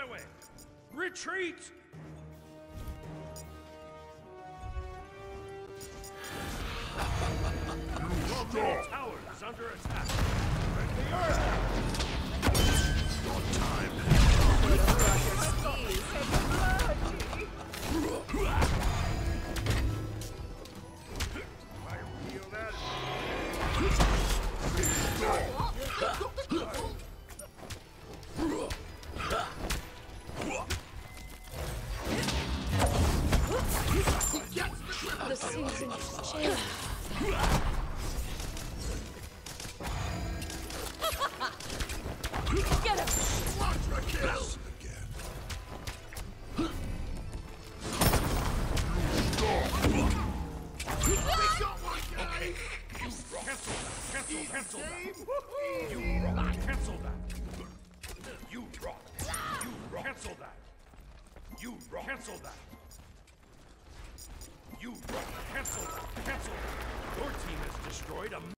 away! Retreat! Your tower is under attack. Friendly Earth! Your time. I feel that. The season's changed. Get him! PentaKill! Cancel that! You rock! Cancel that! You rock! You rock! Cancel that! You rock! Cancel that! You rock! Cancel that! Cancel that! Your team has destroyed a